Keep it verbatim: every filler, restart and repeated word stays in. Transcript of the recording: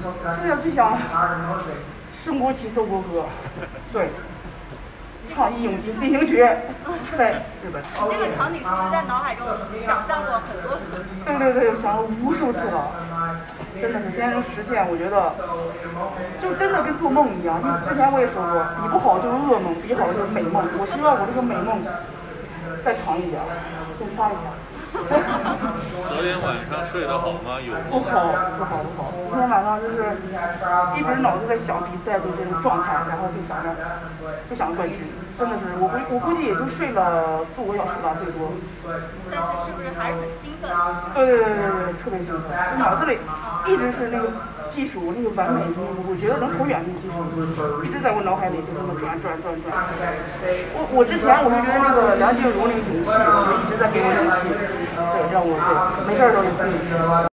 是呀，就想升国旗奏国歌，对。抗疫勇进进行曲，在日本。 这个场景是不是在脑海中想象过很多很多次？ 对对对，想了无数次了，真的是今天能实现，我觉得就真的跟做梦一样。之前我也说过，比不好就是噩梦，比好就是美梦。我希望我这个美梦再长一点，先擦一下。 昨天晚上睡得好吗？有不好，不好，不好。昨天晚上就是一直脑子在想比赛的这种状态，然后就想着就想冠军，真的是我估我估计也就睡了四五个小时吧，最多。 但是是不是还是很兴奋？ 对对对对对，特别兴奋，脑子里一直是那个技术，那个完美，我觉得能投远那个技术，一直在我脑海里就这么转转转转。我我之前我就觉得那个梁静茹那个勇气，我就一直在给我勇气。对，让我对没事儿都有自己。